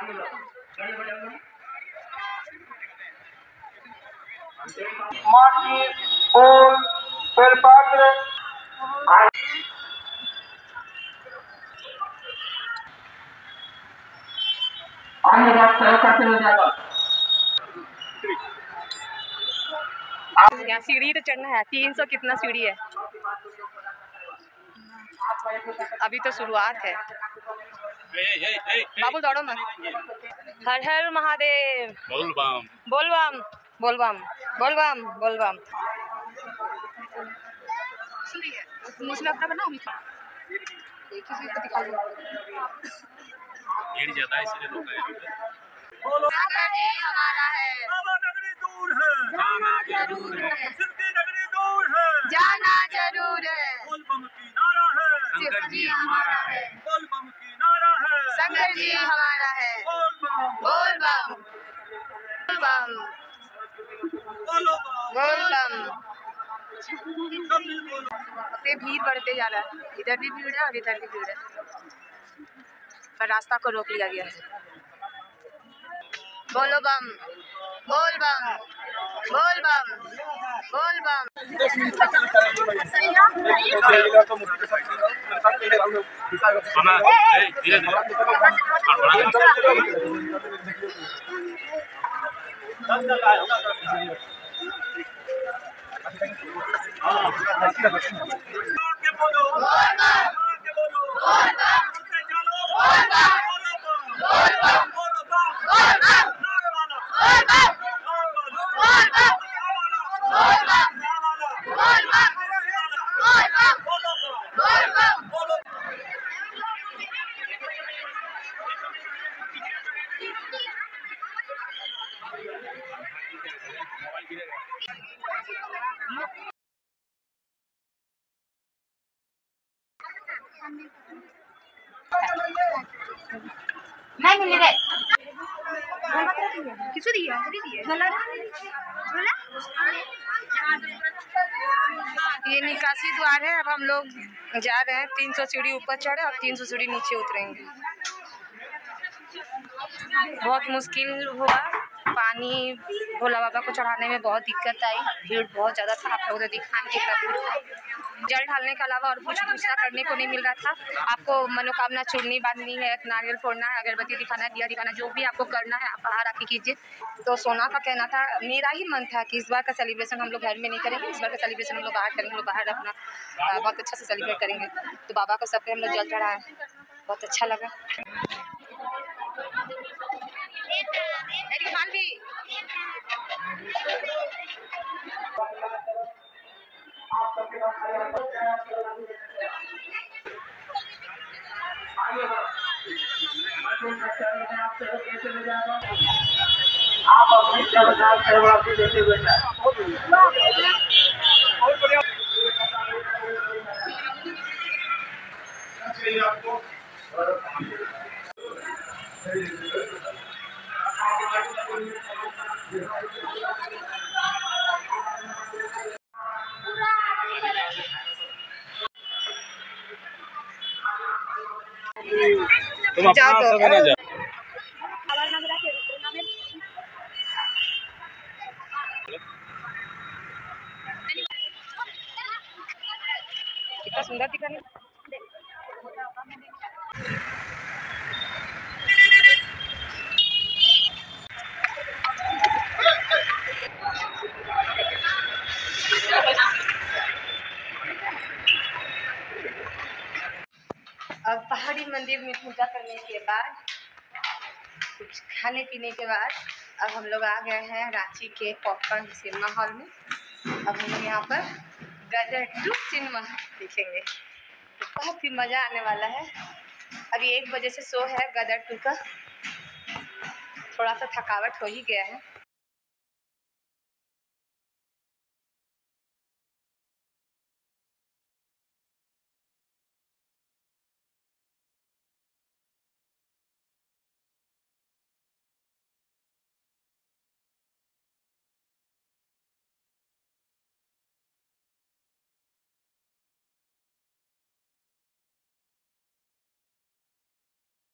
माटी फूल बेलपत्र अन्य बात करते हो जाएगा। यहाँ सीढ़ी तो चढ़ना है, 300 कितना सीढ़ी है। अभी तो शुरुआत है। बाबू दौड़ो मत। हर हर महादेव। बोल बम बोल बम बोल बम बोल बम बोल बम। मुझे अपना बनाओ, एक ही चीज दिखा दो। भीड़ ज्यादा है इसलिए लोग जाना जी हमारा है, बाबा नगरी दूर है, जाना जरूर है, सिद्धि नगरी दूर है, जाना जरूर है, बोल बम की नारा है, शंकर जी हमारा है, बोल बम की नारा है, शंकर जी हमारा है, बोल बम बोल बम बोल बम बोल बम। भीड़ बढ़ते जा रहा है, इधर भी भीड़ है और इधर भी भीड़ है, पर रास्ता को रोक लिया गया है। बोलो बम बोल बम बोल बम बोल बम। नहीं मिल रहे किसको दिया ये निकासी द्वार है। अब हम लोग जा रहे हैं, 300 सीढ़ी ऊपर चढ़े और 300 सीढ़ी नीचे उतरेंगे। बहुत मुश्किल हुआ, पानी भोला बाबा को चढ़ाने में बहुत दिक्कत आई, भीड़ बहुत ज़्यादा था। आप लोग दिखाने की भीड़ था, जल ढालने के अलावा और कुछ दूसरा करने को नहीं मिल रहा था। आपको मनोकामना चूड़नी बांधनी है, नारियल फोड़ना है, अगरबत्ती दिखाना है, दिया दिखाना, जो भी आपको करना है आप बाहर आके कीजिए। तो सोना का कहना था, मेरा ही मन था कि इस बार का सेलिब्रेशन हम लोग घर में नहीं करेंगे, इस बार का सेलिब्रेशन हम लोग बाहर करेंगे, हम लोग बाहर अपना बहुत अच्छा से सेलिब्रेट करेंगे। तो बाबा को सब पे हम लोग जल चढ़ाए, बहुत अच्छा लगा। आप अपनी सेवा देते हुए तुम अपना सब ना जा। कितना सुंदर दिख रहा है। अब पहाड़ी मंदिर में पूजा करने के बाद, कुछ खाने पीने के बाद, अब हम लोग आ गए हैं रांची के पॉपकॉर्न सिनेमा हॉल में। अब हम लोग यहाँ पर गदर 2 सिनेमा देखेंगे, तो बहुत ही मज़ा आने वाला है। अभी 1 बजे से शो है गदर 2 का, थोड़ा सा थकावट हो ही गया है।